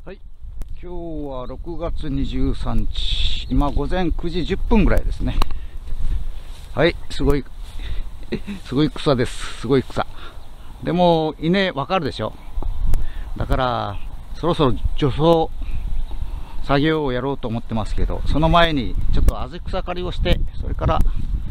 はい、今日は6月23日、今午前9時10分ぐらいですね。はい、すごい草です。すごい草。でも、稲わかるでしょ。だから、そろそろ除草作業をやろうと思ってますけど、その前にちょっとあぜ草刈りをして、それから、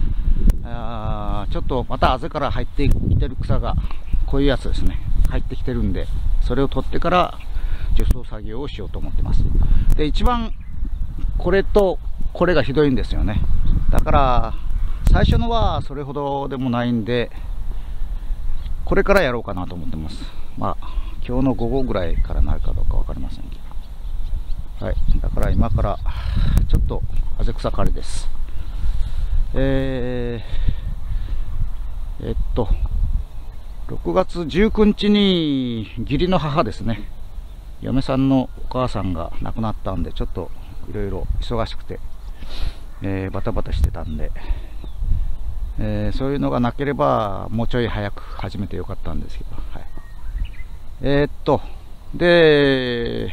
ちょっとまたあぜから入ってきてる草が、こういうやつですね。入ってきてるんで、それを取ってから、除草作業をしようと思ってます。で、一番これとこれがひどいんですよね。だから最初のはそれほどでもないんで、これからやろうかなと思ってます。まあ今日の午後ぐらいからなるかどうか分かりませんけど、はい、だから今からちょっとあぜ草刈りです。6月19日に義理の母ですね、嫁さんのお母さんが亡くなったんで、ちょっといろいろ忙しくて、バタバタしてたんで、そういうのがなければもうちょい早く始めてよかったんですけど、はい、で、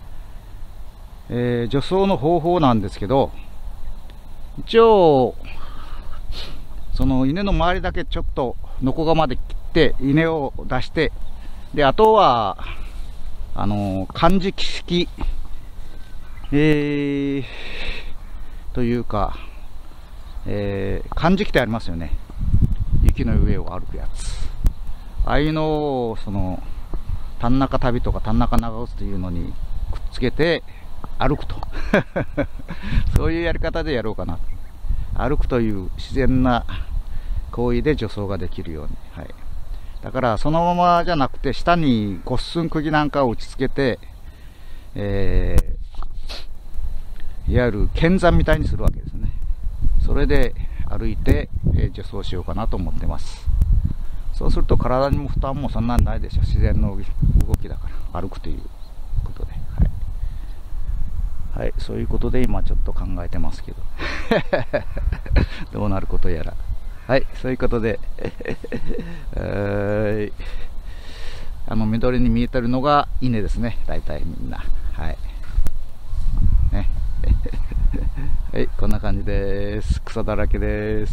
除草の方法なんですけど、一応その稲の周りだけちょっとノコガまで切って稲を出して、であとは間敷式、というか、間敷ってありますよね。雪の上を歩くやつ。ああいうのを、谷中旅とか谷中長靴というのにくっつけて歩くと。そういうやり方でやろうかな。歩くという自然な行為で除草ができるように。はい。だからそのままじゃなくて、下にゴッスン釘なんかを打ち付けて、いわゆる剣山みたいにするわけですね。それで歩いて、除草しようかなと思ってます。そうすると体にも負担もそんなにないでしょ。自然の動きだから歩くということで、はい、はい、そういうことで今ちょっと考えてますけどどうなることやら。はい、そういうことで緑に見えてるのが稲ですね、大体みんな。はい。ね。はい、こんな感じです。草だらけです。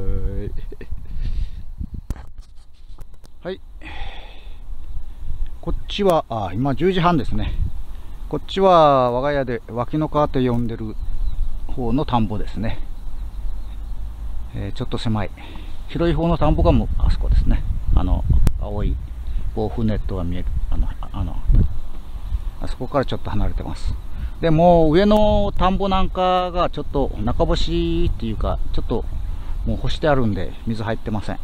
はい。こっちは、今10時半ですね。こっちは我が家で脇の川と呼んでる方の田んぼですね。ちょっと狭い。広い方の田んぼがあそこですね。青い防風ネットが見える。あそこからちょっと離れてます。でも上の田んぼなんかがちょっと中干しっていうか、ちょっともう干してあるんで水入ってません。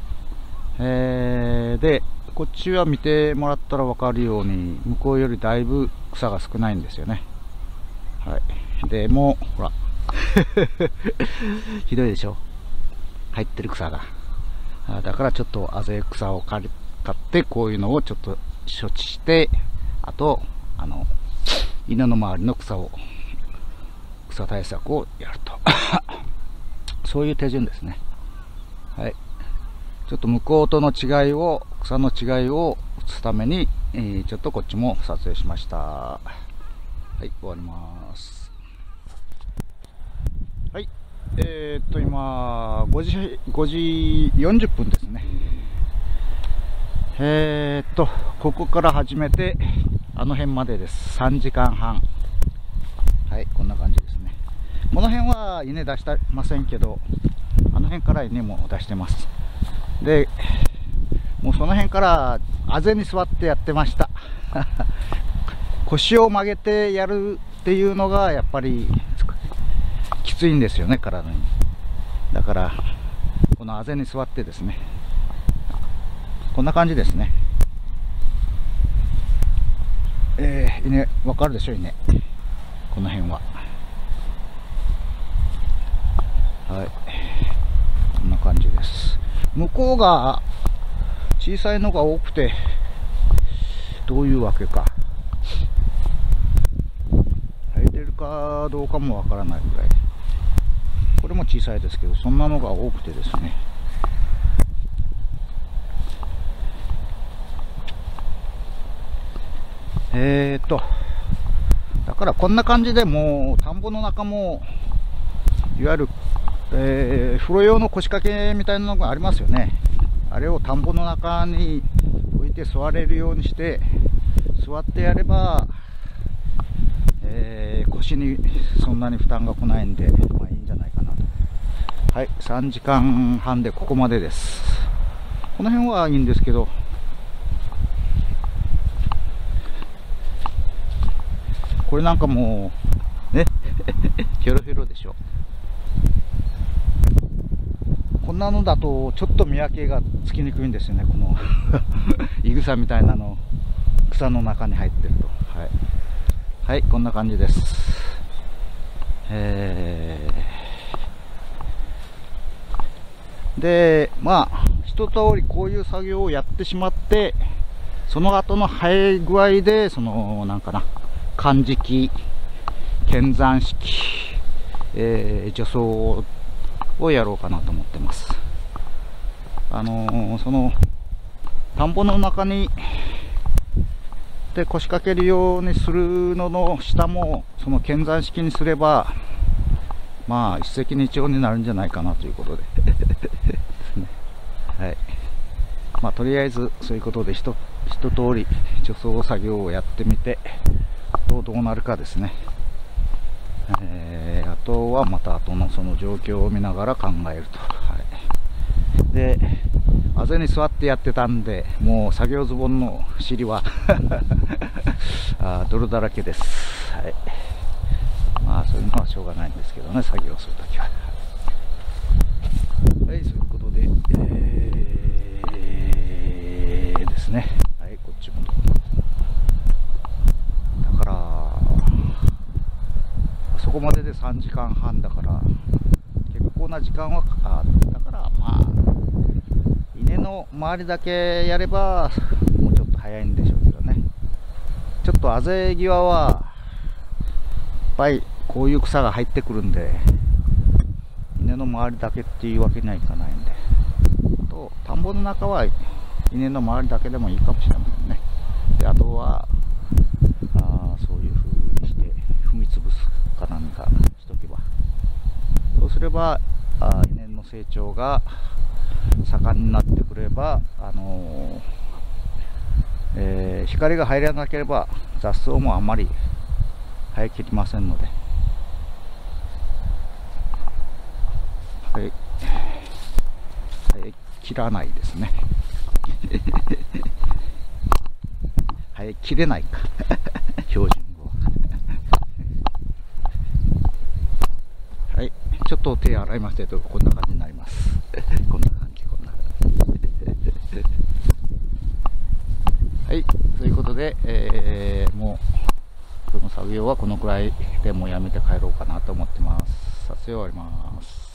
で、こっちは見てもらったら分かるように、向こうよりだいぶ草が少ないんですよね。はい。でもほらひどいでしょ、入ってる草が。だからちょっとあぜ草を買ってこういうのをちょっと処置して、あと稲の周りの草対策をやるとそういう手順ですね。はい。ちょっと向こうとの違いを、草の違いを映すために、ちょっとこっちも撮影しました。はい、終わります。はい。今5時40分ですね。ここから始めてあの辺までです。3時間半。はい、こんな感じですね。この辺は稲出してませんけど、あの辺から稲も出してます。で、もうその辺からあぜに座ってやってました腰を曲げてやるっていうのがやっぱりきついんですよね、体に。だからこのあぜに座ってですね、こんな感じですね。稲わかるでしょ、稲。この辺は。はい、こんな感じです。向こうが小さいのが多くて、どういうわけか。生えてるかどうかもわからないぐらい。これも小さいですけど、そんなのが多くてですね。 からこんな感じでもう田んぼの中もいわゆる、風呂用の腰掛けみたいなのがありますよね。あれを田んぼの中に置いて座れるようにして座ってやれば、腰にそんなに負担が来ないんで、まあいいんじゃないかなと。はい、3時間半でここまでです。この辺はいいんですけど、これなんかもうねヒョロヒョロでしょ。こんなのだとちょっと見分けがつきにくいんですよね。このいぐさみたいなの草の中に入ってると。はい、はい、こんな感じです。でまあ一通りこういう作業をやってしまって、その後の生え具合でそのなんかな、間敷建山式、除草をやろうかなと思ってます。その田んぼの中にで腰掛けるようにするのの下もその建山式にすれば、まあ一石二鳥になるんじゃないかなということでですね。はい、まあとりあえずそういうことで一通り除草作業をやってみてどうなるかですね。あとはまた後のその状況を見ながら考えると。はい、であぜに座ってやってたんで、もう作業ズボンの尻は泥だらけです。はい、まあそういうのはしょうがないんですけどね、作業するときは。はい、そういうことで、ですね。はい、こっちもだからそこまでで3時間半だから結構な時間はだから、まあ稲の周りだけやればもうちょっと早いんでしょうけどね。ちょっとあぜ際はやっぱりこういう草が入ってくるんで、稲の周りだけっていうわけにはいかないんで、あと田んぼの中は稲の周りだけでもいいかもしれませんね。であとはそういう風にして踏み潰すかなんかしとけば、そうすれば稲の成長が盛んになってくれば、光が入らなければ雑草もあまり生えきりませんので、生えきらないですね生えきれないか標準語ははい、ちょっと手洗いましたけどこんな感じになりますこんな感じ、こんな感じはい、ということで、もうこの作業はこのくらいでもうやめて帰ろうかなと思ってます。撮影終わります。